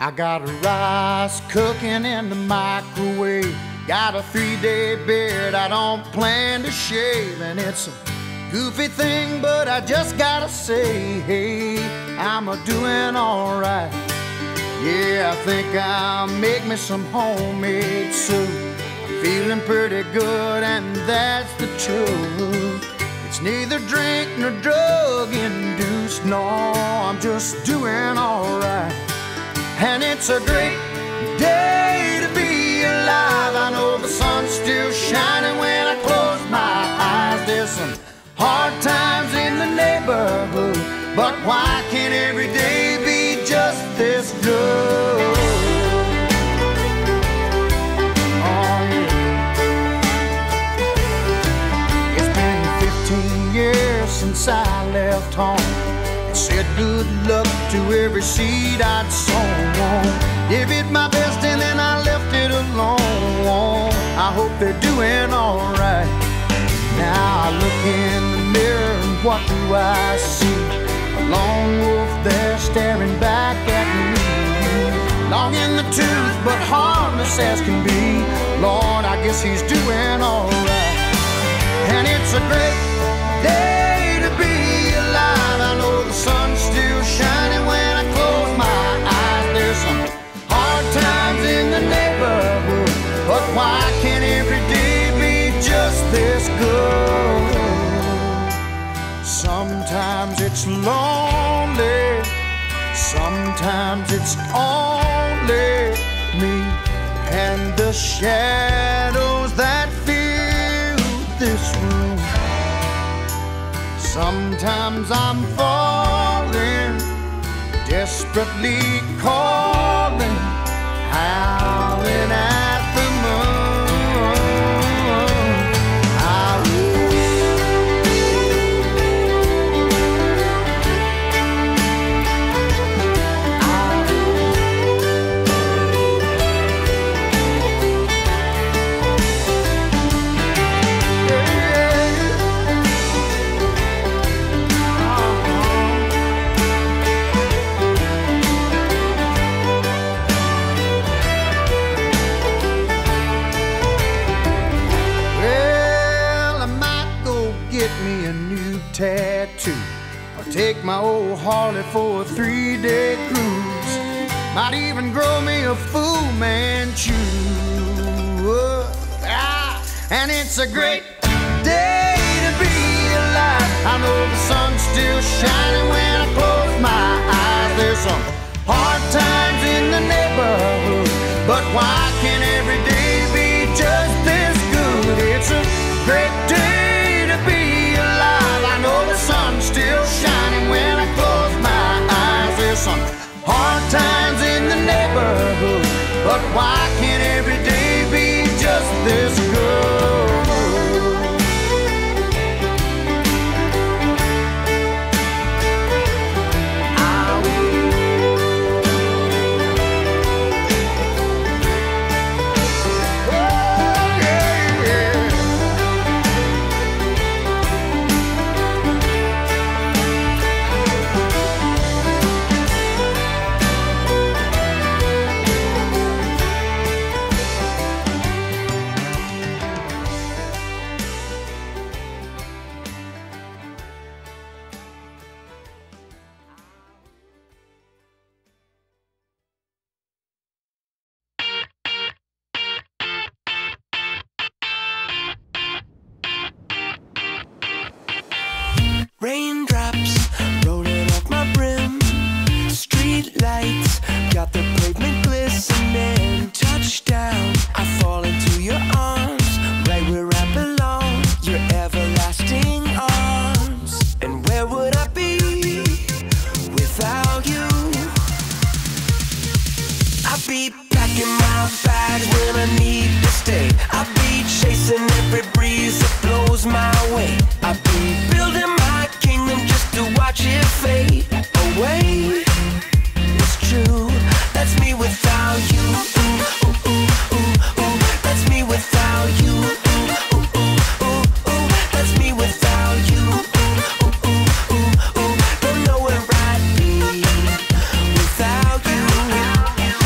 I got rice cooking in the microwave. Got a 3-day beard I don't plan to shave. And it's a goofy thing, but I just gotta say, hey, I'm a-doing alright. Yeah, I think I'll make me some homemade soup. I'm feeling pretty good, and that's the truth. It's neither drink nor drug induced. No, I'm just doing alright. And it's a great day to be alive. I know the sun's still shining when I close my eyes. There's some hard times in the neighborhood, but why can't every day be just this good? Oh yeah. It's been 15 years since I left home. Said good luck to every seed I'd sown. Gave it my best and then I left it alone. I hope they're doing alright. Now I look in the mirror and what do I see? A lone wolf there staring back at me. Long in the tooth but harmless as can be. Lord, I guess he's doing alright. And it's a great day to be alive. I know the sun's still shining when I close my eyes. There's some hard times in the neighborhood, but why can't every day be just this good? Sometimes it's lonely, sometimes it's only me and the shadows that fill this room. Sometimes I'm falling, desperately calling, howling at the moon. Tattoo, or take my old Harley for a 3-day cruise. Might even grow me a Fu Manchu. And it's a great day to be alive. I know the sun's still shining when I close my eyes. There's some hard times in the neighborhood, but why can't every day be just this good? It's a great day to be alive. I know the sun's still shining when I close my eyes. There's some hard times in the neighborhood, but why can't every day be just this good? Raindrops rolling off my brim. Street lights got the pavement glistening. Touchdown, I fall into your arms, right where I belong. Your everlasting arms. And where would I be without you? I'd be packing my bags when I need to stay. I'd be chasing every breeze that blows my way. I'd be building my kingdom just to watch it fade away. It's true, that's me without you. Ooh, ooh, ooh, ooh, ooh. That's me without you. Ooh, ooh, ooh, ooh, ooh. That's me without you. Ooh, ooh, ooh, ooh, ooh. Don't know where I'd be without you.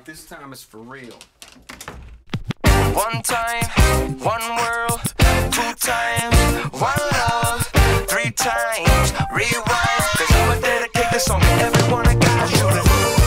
This time it's for real. One time, one world, two times, one love, three times, rewind. Cause I'ma dedicate this song to everyone I got you to.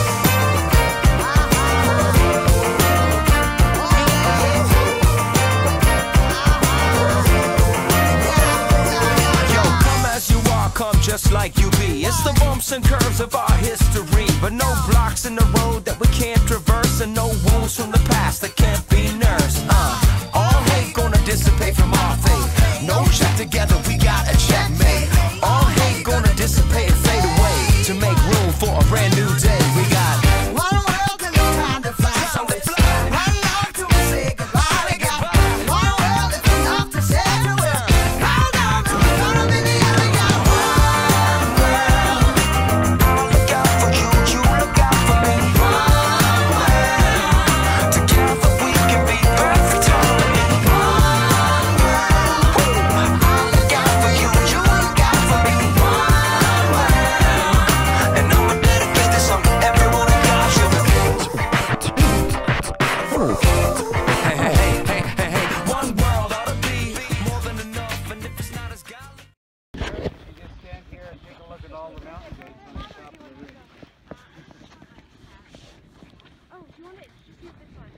Yo, come as you are, come just like you be. It's the bumps and curves of our history, but no blocks in the road that we can't traverse, and no wounds from the past that can't be nursed. All hate gonna dissipate from our faith. No check together, we got a checkmate. All hate gonna dissipate and fade away to make room for a brand new day. We got one world till it's time to fly. One love till we say goodbye. We got one world that's enough to say to us. Hold on to the gonna be the other. We got one world. I'll look out for you, you look out for me. One world. Together we can be perfect harmony. One world. I'll look out for you, you look out for me. One world. And I'ma dedicate this song to everyone who got you. Hey, hey, hey, hey, hey, hey. One world ought to be more than enough, and if it's not as godly. You just stand here and take a look at all the mountain goats on the top of the ridge. Oh, do you want it? Just use this one.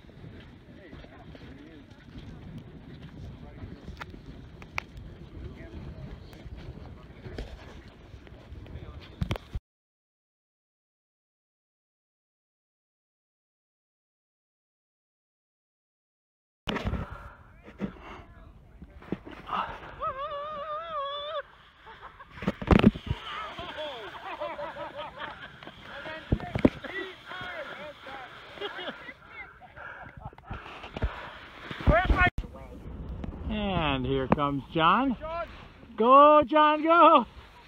And here comes John. Go, John, go!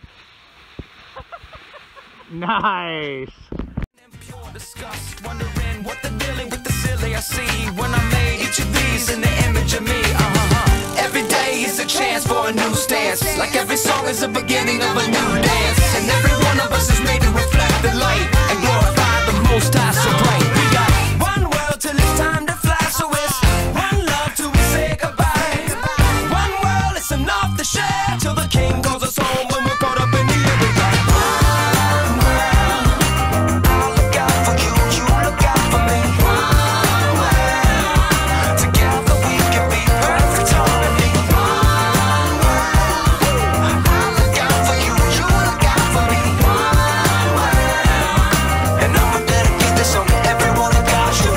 Nice! Pure disgust, wondering what the dealing with the silly I see when I made each of these in the image of me. Every day is a chance for a new stance, like every song is the beginning of a new dance, and every one of us is made to reflect the light and glorify the Most High so bright. We got one world till it's time to fly, so it's one love till we say goodbye. One world is enough to share till the King calls us home when we're caught up in the air. We got one world. I'll look out for you, you look out for me. One world. Together we can be perfect harmony. One world. I'll look out for you, you look out for me. One world. And I'ma dedicate this song to everyone that got you.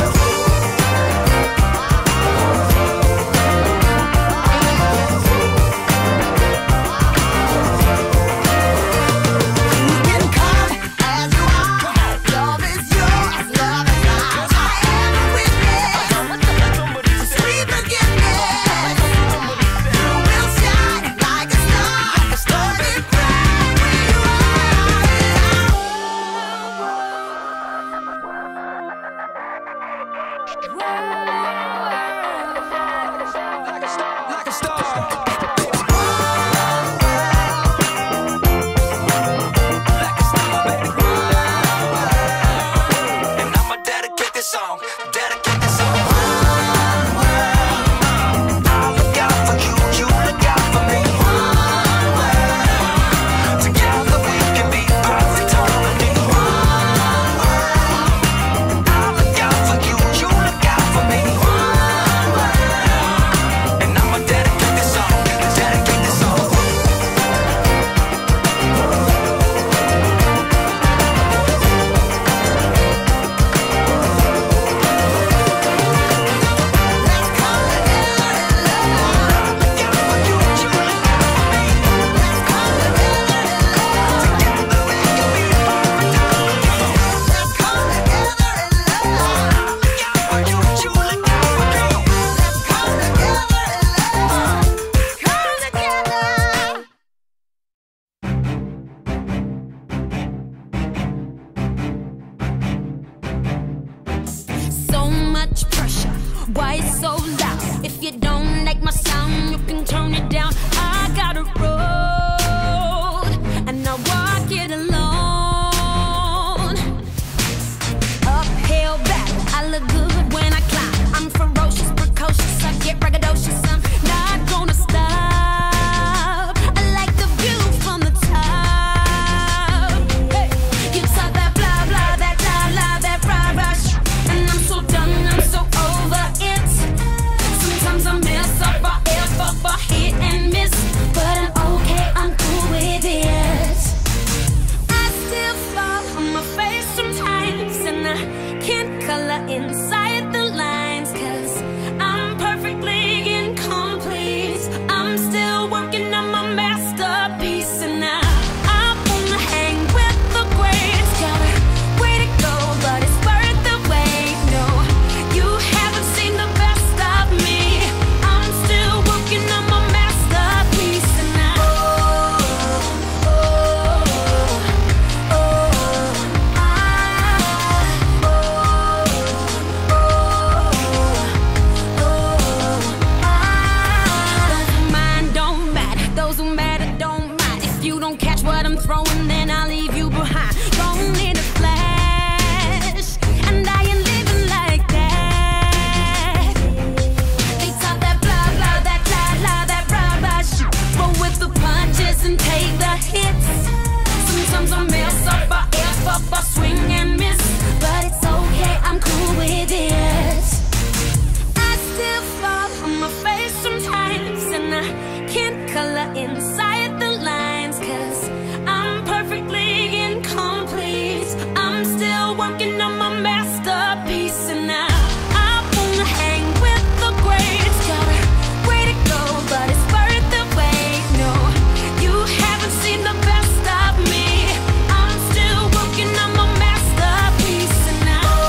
don't catch what I'm throwing, then I'll leave you behind. Gone in a flash, and I ain't living like that. They talk that blah blah, that blah blah, that blah blah shit. Roll with the punches and take the hits. Sometimes I mess up, I F up, I swing and miss, but it's okay, I'm cool with it. I still fall on my face sometimes, and I can't color inside the lines, 'cause I'm perfectly incomplete. I'm still working on my masterpiece, and I wanna hang with the greats. Got a way to go, but it's worth the wait. No, you haven't seen the best of me. I'm still working on my masterpiece, and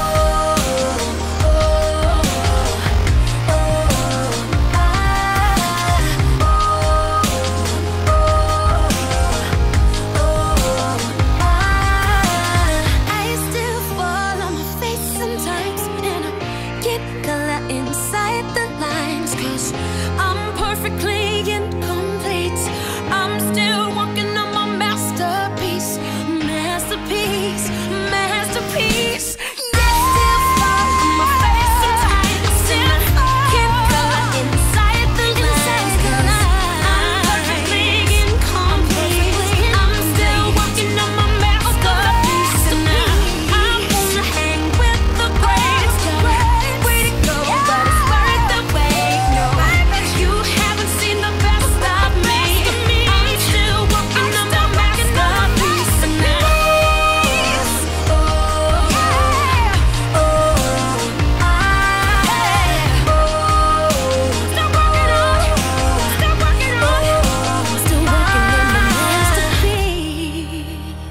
I still fall on my face sometimes, and I get color inside the lines, 'cause I'm perfectly incomplete. I'm still working on my masterpiece, masterpiece, masterpiece. Yeah, still fall on my face sometimes, and I get color inside the lines, 'cause I'm perfectly incomplete. I'm still working on my masterpiece, and I wanna hang with the greats. Got a way to go, but it's worth the wait. No, you haven't seen the best of me. I'm still working on my masterpiece, and still working on my masterpiece.